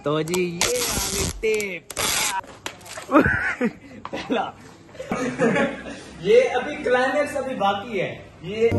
तो जी ये टेप पहला ये अभी क्लाइमेक्स अभी बाकी है ये।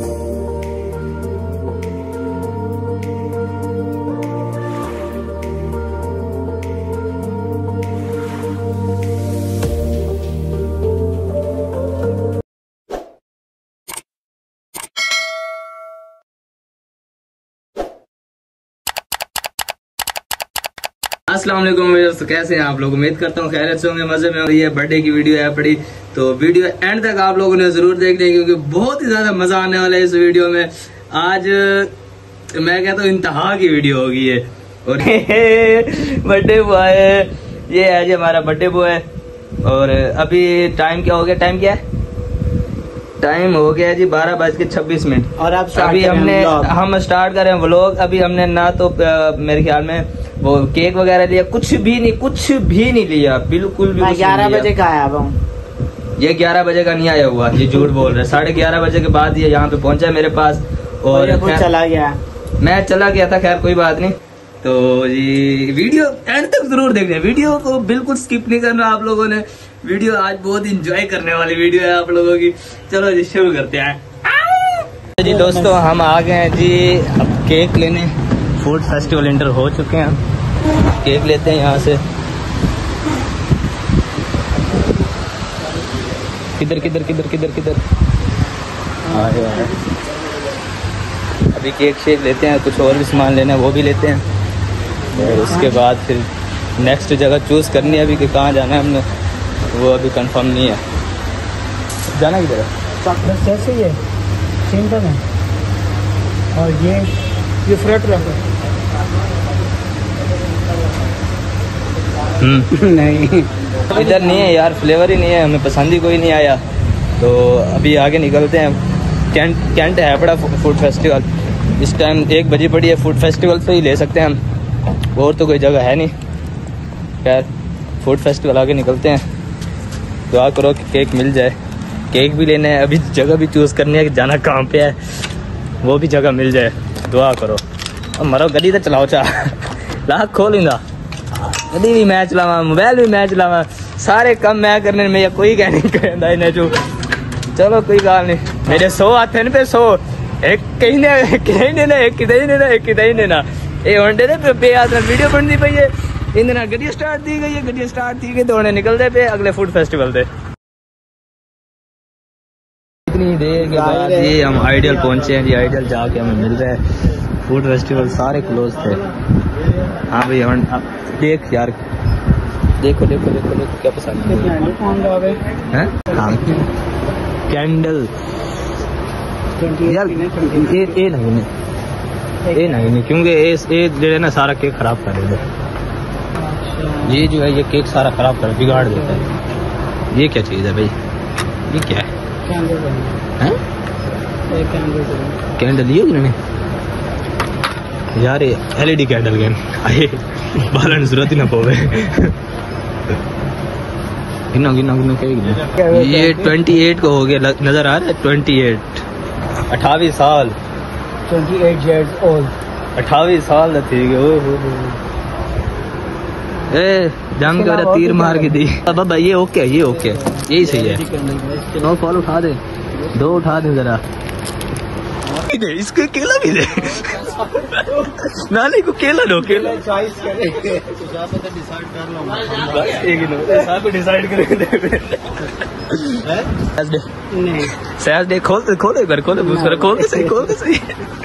अस्सलाम वालेकुम दोस्तों, कैसे हैं आप लोग? उम्मीद करता हूँ खैरियत से होंगे, मजे में होंगे। बर्थडे की वीडियो है बड़ी, तो वीडियो एंड तक आप लोगों ने जरूर देखनी है क्योंकि बहुत ही ज्यादा मजा आने वाला है इस वीडियो में। आज मैं कहता हूँ इंतहा की वीडियो होगी ये। और बर्थडे बॉय है, ये है जी हमारा बर्थडे बॉय। और अभी टाइम क्या हो गया? टाइम क्या है? टाइम हो गया जी 12:26। और अब अभी हम स्टार्ट कर रहे हैं व्लॉग। अभी हमने ना तो मेरे ख्याल में वो केक वगैरह लिया, कुछ भी नहीं लिया, बिल्कुल भी। 11 बजे का आया हूँ। ये 11 बजे का नहीं आया हुआ, ये झूठ बोल रहे। 11:30 बजे के बाद ये यहाँ पे पहुंचा मेरे पास और चला गया। मैं चला गया था, खैर कोई बात नहीं। तो जी वीडियो एंड तक जरूर देखना, वीडियो को बिल्कुल स्किप नहीं करना आप लोगों ने। वीडियो आज बहुत इंजॉय करने वाली वीडियो है आप लोगों की। चलो जी शुरू करते हैं जी। दोस्तों हम आ गए हैं जी अब केक लेने। फूड फेस्टिवल इंटर हो चुके हैं, केक लेते हैं यहाँ से। किधर अभी केक शेक लेते हैं, कुछ और भी सामान लेना है वो भी लेते हैं। और उसके बाद फिर नेक्स्ट जगह चूज करनी है अभी कि कहाँ जाना है हमने, वो अभी कंफर्म नहीं है। जाना किधर है? जैसे ये सेंटर है और ये फ्रंट रखो। नहीं इधर नहीं है यार, फ्लेवर ही नहीं है, हमें पसंद ही कोई नहीं आया। तो अभी आगे निकलते हैं। कैंट है बड़ा फूड फेस्टिवल, इस टाइम 1 बजे पड़ी है। फूड फेस्टिवल से ही ले सकते हैं हम, और तो कोई जगह है नहीं। खैर फूड फेस्टिवल आगे निकलते हैं। दुआ करो कि केक मिल जाए, केक भी लेना है। अभी जगह भी चूज करनी है कि जाना कहाँ पे है, वो भी जगह मिल जाए। दुआ करो। अब मरो गड्डी तो चलाओ चा लाख खोलूंगा, गड्डी भी मैं चलावा, मोबाइल भी मैं चलावा, सारे काम मैं करने में कोई कह नहीं कहता इन्हें जो। चलो कोई गल नहीं, मेरे 100 हाथ पे 100 एक कहीं ने एक कितने देना ये होंडे ने पे हाथ वीडियो बनती पई है। इन दिनों गड्डी स्टार्ट दी गई है, गड्डी स्टार्ट थी गई तो उन्हें निकलते पे अगले फूड फेस्टिवल से। इतनी देर के बाद ये हम आइडियल पहुंचे हैं जी। आइडियल जाके हमें मिल रहा है फूड फेस्टिवल, सारे क्लोज थे। हाँ भाई हम देख यार, देखो क्या पसंद है। हाँ कैंडल यार, ये नहीं क्योंकि ये जो है ना सारा केक खराब कर देता है। ये जो है ये केक सारा खराब कर बिगाड़ देता है। ये क्या चीज़ है भाई? ये क्या है? कैंडल ये उन्होंने यार LED कैंडल गन आए बालन जरूरत ही ना पोवे। गिनो ये 28 को हो गया, नजर आ रहा है 28 28 साल 28 years old 28 साल ठीक है। जंग के वाला तीर मार के दी बाबा। ये ओके यही सही है। 9 फॉल उठा दे, 2 उठा दे जरा। इसको केला भी दे नानी को केला दो, केला चॉइस करे डिसाइड करेंगे। सहज दे खोल एक बार खोल के सही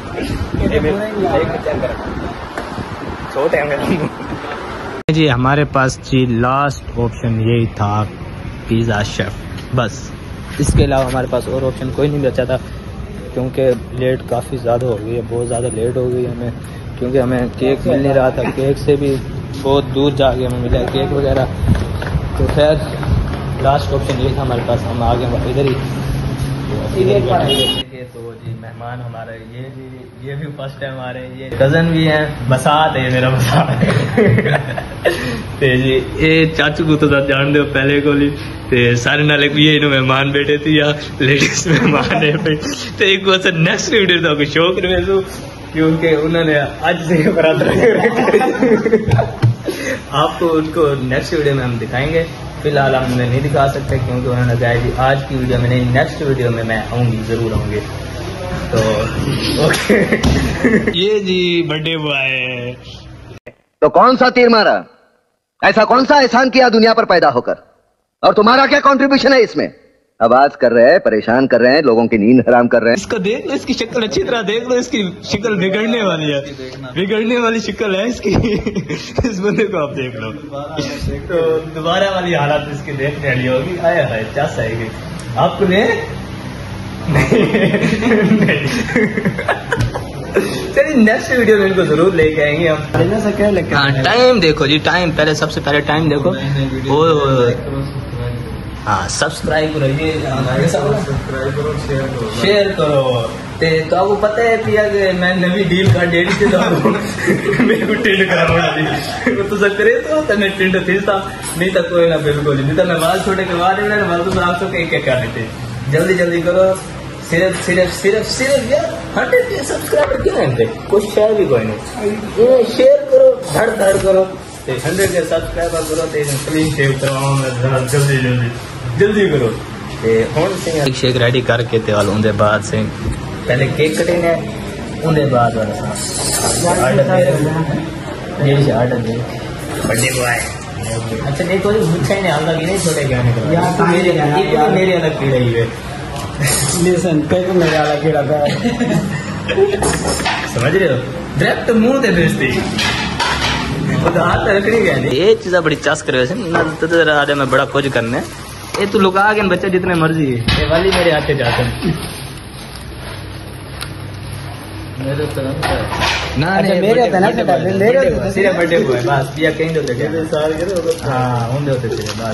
जी। हमारे पास जी लास्ट ऑप्शन यही था, पिज़्ज़ा शेफ। बस इसके अलावा हमारे पास और ऑप्शन कोई नहीं बचा था क्योंकि लेट काफ़ी ज़्यादा हो गई है, बहुत ज़्यादा लेट हो गई हमें, क्योंकि हमें केक मिल नहीं रहा था। केक से भी बहुत दूर जाके हमें मिला केक वगैरह। तो खैर लास्ट ऑप्शन ये था हमारे पास, हम आ गए इधर ही बैठेंगे। तो जी मेहमान हमारे ये भी फर्स्ट टाइम आ रहे हैं, ये कज़न भी हैं, बसात है मेरा बसात ते जी ये चाचू को तो जान दो पहले को ते सारे नाले ये मेहमान बैठे थे या लेडीज मेहमान है पे तो एक बार से नेक्स्ट वीडियो तो शौक रहे क्योंकि उन्होंने आज से बराबर आपको उनको नेक्स्ट वीडियो में हम दिखाएंगे। फिलहाल हम उन्हें नहीं दिखा सकते क्योंकि उन्होंने कहा जी आज की वीडियो में नहीं, नेक्स्ट वीडियो में मैं आऊँगी, ज़रूर आऊँगी। तो ओके ये जी बर्थडे बॉय। तो कौन सा तीर मारा, ऐसा कौन सा एहसान किया दुनिया पर पैदा होकर, और तुम्हारा क्या कंट्रीब्यूशन है इसमें? आवाज कर रहे हैं, परेशान कर रहे हैं, लोगों की नींद हराम कर रहे हैं। इसको देख लो, इसकी शक्ल अच्छी तरह देख लो, इसकी शक्ल बिगड़ने वाली है, बिगड़ने वाली शक्ल है इसकी। इस बंदे को आप देख लो, तो दोबारा वाली हालत इसकी देखने वाली होगी। आया है चास आएगी आपने चलिए नेक्स्ट वीडियो में इनको जरूर लेके आएंगे हम। हाँ टाइम देखो जी, टाइम पहले, सबसे पहले टाइम देखो। हाँ सब्सक्राइब करो, ये सब्सक्राइब करो, शेयर करो। तो आपको पता है कि अगर मैं नवी डील का डेढ़ से मेरे को टिंड करा तो सब करे तो मैं टिंड थी था, नहीं तो कोई ना, बिल्कुल नहीं तो मैं बाल छोटे करवा रहे हैं, बाल तो आप सबके एक एक कर लेते। जल्दी जल्दी करो, सिर्फ सिर्फ सिर्फ सिर्फ यार 100 सब्सक्राइबर क्यों नहीं, कुछ शेयर भी कोई नहीं, शेयर करो, धड़ धड़ करो, 100 के सब्सक्राइबर करो, क्लीन शेव करवाओ, जल्दी जल्दी जल्दी करो। ਹੁਣ ਸਿੰਘ ਸ਼ੇਕ ਰੈਡੀ ਕਰਕੇ ਤੇ ਵਾਲ ਉਹਦੇ ਬਾਅਦ ਸੇ ਪਹਿਲੇ ਕੇਕ ਕਟਿੰਗ ਹੈ, ਉਹਦੇ ਬਾਅਦ ਵਾਲਾ ਆਰਡਰ ਦੇ ये आर्डर दे बर्थडे बॉय। अच्छा देखो मुझे नहीं आता कि नहीं छोटे गाने का यार, तो मेरे अलग कीड़ा ही है। लिसन पे को मेरे अलग कीड़ा था, समझ रहे हो, डायरेक्ट मुंह ते भेजती हाथ रखनी गया। ये चीज़ बड़ी चस करे ना, तो आज मैं बड़ा कुछ करने ये तू लुका के बच्चे जितने मर्जी है, ये वाली मेरे हाथ जाते हैं मेरे तरफ ना, अच्छा मेरे होता ना, मेरे सिर्फ बर्थडे को है बस, या कहीं तो लगे हाँ होंगे होते सिर्फ बस।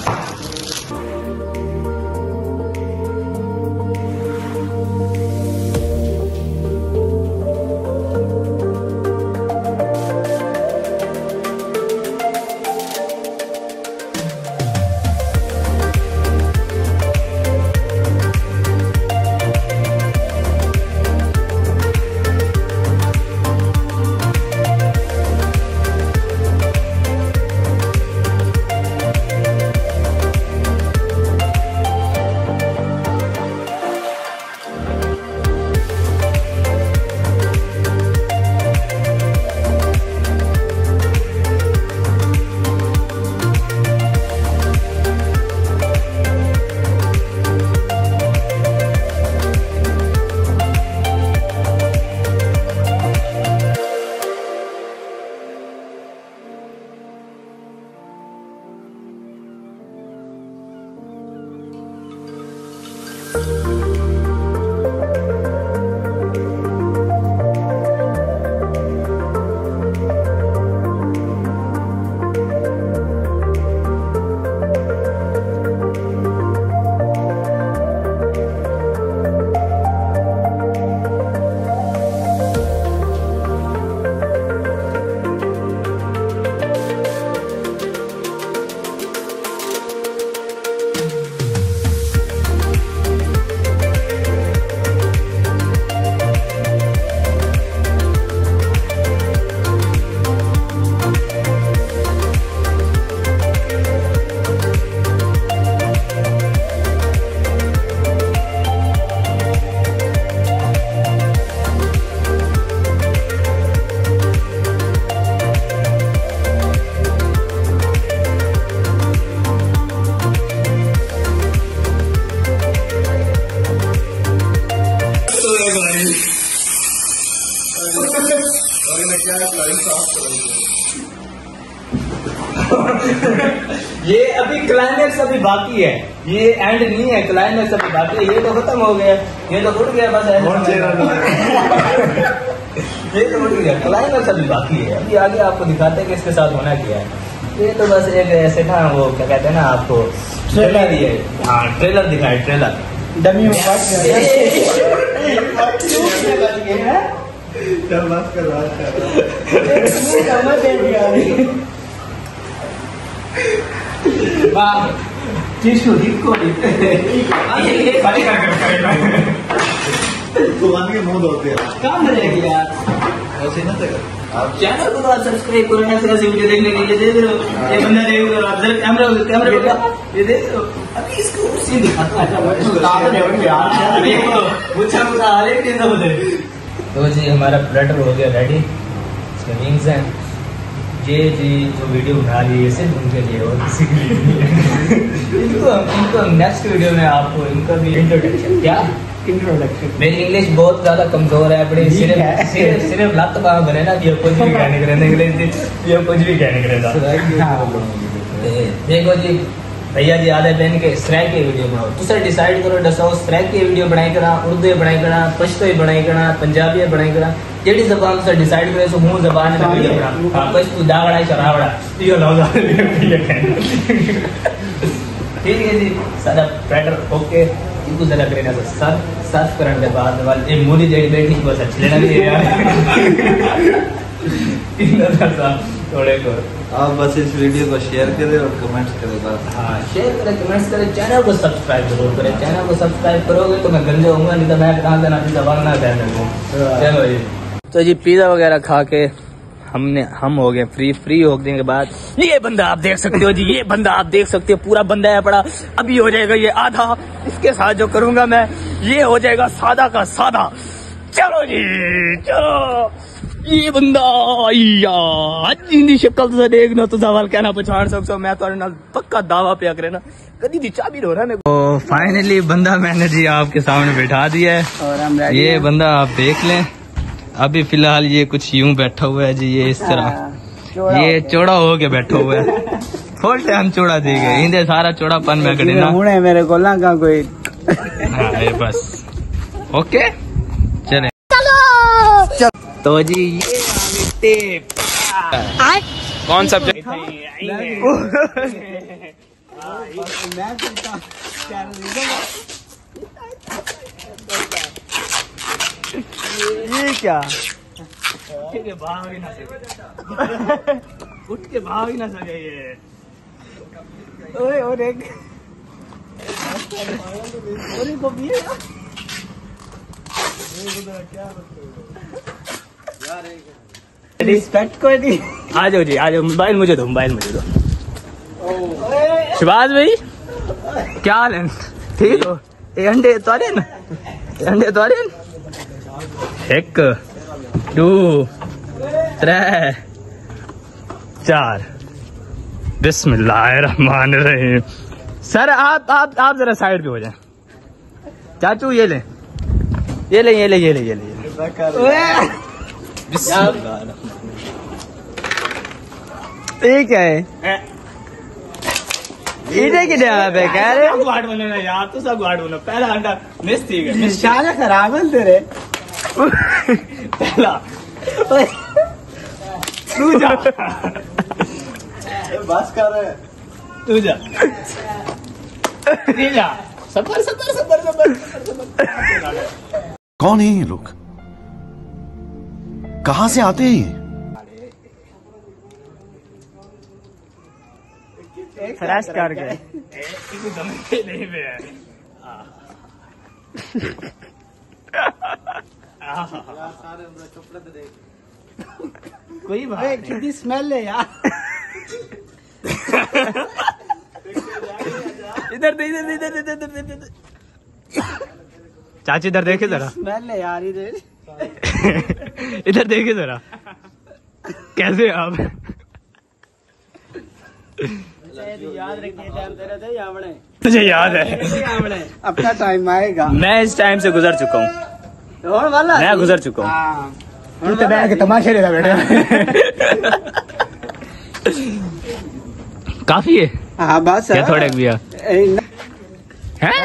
ये अभी क्लाइमेक्स अभी बाकी है, ये एंड नहीं है, क्लाइमेक्स अभी बाकी है। ये तो खत्म हो गया, ये तो उठ गया बस ये तो उठ गया, क्लाइमेक्स अभी बाकी है। अभी आगे आपको दिखाते हैं कि इसके साथ होना क्या है। ये तो बस एक ऐसे ना, वो क्या कहते हैं ना, आपको ट्रेलर दिए, हाँ ट्रेलर दिखाए, ट्रेलर डमी में बात टिश्यू हिक्को तो मुंह धोते हैं काम रहेगी यार, ऐसे ना चैनल को तो सब्सक्राइब करो ना, ऐसे वीडियो देखने के लिए। देख रहे हो ये बंदा, देख रहे हो कैमरा ये देख रहे हो। अभी इसको सीन दिखाता है। तो जी हमारा प्लेटर हो गया रेडी, इसके विंग्स हैं। ये जी जो वीडियो बना रही है सिर्फ उनके लिए और किसी के लिए नहीं। इनको नेक्स्ट वीडियो में आपको इनका भी इंट्रोडक्शन। क्या इंट्रोडक्शन? मेरी इंग्लिश बहुत ज्यादा कमजोर है, बड़ी सिर्फ लत पाँव बने ना कि कुछ भी कहने के इंग्लिश ये कुछ भी कहने के। देखो जी भैया जी आधे दिन के स्ट्राइक की वीडियो बनाओ, तुम डिसाइड करो दसो स्ट्राइक की वीडियो बनाई करा, उर्दू बनाई करा, पश्तो बनाई करा, पंजाबी बनाई करा, जेडी जबान से डिसाइड करे सो मुंह जबान में वीडियो बना। हां पश्तो दावड़ा शरावड़ा यो लोग ठीक है जी। सारा पैटर ओके। इनको जरा करना तो सर्च करने के बाद वाले ये मोदी जेडी बैठी बस अच्छी लेना भी है यार। थोड़े को आप बस इस वीडियो को शेयर करें और कमेंट्स करें बस। हाँ शेयर करें, कमेंट्स करें, चैनल को सब्सक्राइब जरूर करें। चैनल को सब्सक्राइब करोगे तो मैं गंजे होऊंगा, नहीं तो मैं कहाँ देना जबान ना कहने को। चलो जी। तो जी पिज्जा वगैरह खा के हम हो गए फ्री होने के बाद ये बंदा आप देख सकते हो जी, ये बंदा आप देख सकते हो पूरा बंदा है पड़ा। अभी हो जाएगा ये आधा, इसके साथ जो करूंगा मैं ये हो जाएगा सादा का सादा। चलो जी चलो। ये बंदा जिंदी शक्ल तुझे देखना तो सवाल कहना पहचान सकते मैं तो पक्का दावा पे करे ना कभी दी चाबी रो रहा है। तो फाइनली बंदा मैंने जी आपके सामने बैठा दिया है और हम ये बंदा आप देख लें। अभी फिलहाल ये कुछ यूं बैठा हुआ है जी, ये इस तरह ये चौड़ा हो के बैठा हुआ है। फुल टाइम चौड़ा दी गए इंदे सारा चौड़ापन में कड़ी ना मेरे को लगा कोई। हाँ बस ओके चले चलो। तो जी ये कौन सब्जेक्ट ये क्या उठ के भाग ही ना सके, उठ के भाग ही ना सके ये। ओए और एक को भी रिस्पेक्ट कर दी। आ जाओ जी आ जाओ, मोबाइल मुझे दो, मोबाइल मुझे दो। शिवाज भाई क्या हाल है? ठीक हो? ये अंडे तोड़े ना, अंडे तोड़े। 1 2 3 4 बिस्मिल्लाहिर्रहमानिर्रहीम। सर आप जरा साइड पे हो जाए। चाचू ये ले ये ले ये ले ये ले ये ले ठीक है। इधर की जगह पे कह रहे गार्ड बनना यार, तू सब गार्ड बनो। पहला अंडा मिस थी गया, निशाना खराब है तेरे। पहला तू जा बस कर रहे, तू जा जा। सबर सबर सबर सबर सबर। कौन है ये लोग, कहां से आते हैं ये? फ्रेश कर गए नहीं पे कोई बात कितनी स्मेल है यार। इधर दे इधर इधर इधर इधर। चाची इधर देखे जरा, स्मेल है यार इधर। इधर देखे जरा कैसे आप। याद रखिए टाइम तेरा थे यावड़े, मुझे याद है अपना टाइम आएगा। मैं इस टाइम से गुजर चुका हूँ, वाला मैं गुजर चुका हूँ। तू तो बैठ के तमाशे लेता बेटा। काफी है। हाँ बस क्या थोड़े भैया हैं?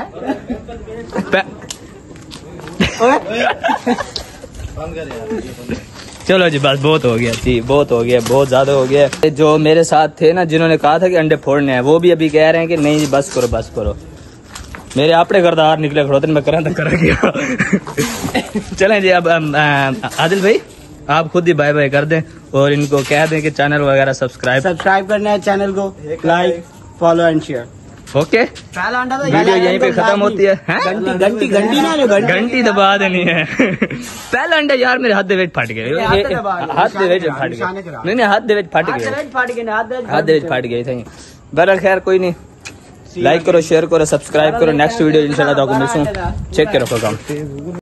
चलो जी बस बहुत हो गया जी, बहुत हो गया, बहुत ज्यादा हो गया। जो मेरे साथ थे ना जिन्होंने कहा था कि अंडे फोड़ने हैं, वो भी अभी कह रहे हैं कि नहीं जी बस करो बस करो। मेरे आपने गर्दार निकले खड़ोते मैं करा तो करा गया। चलें जी अब आदिल भाई आप खुद ही बाय बाय कर दें और इनको कह दें कि चैनल वगैरह सब्सक्राइब करना है, चैनल को like follow and share. Okay पहला अंडा तो वीडियो यहीं पे खत्म होती है। घंटी ना लो घंटी दबा देनी है। पहला अंडा यार मेरे हाथ दे विच फट गए, हाथ दे विच फट गए, नहीं हाथ दे विच फट गए, हाथ दे विच फट गए थे। बहरहाल खैर कोई नहीं, लाइक करो, शेयर करो, सब्सक्राइब करो। नेक्स्ट वीडियो इंशाल्लाह आपको मिलूं। चेक करो काम।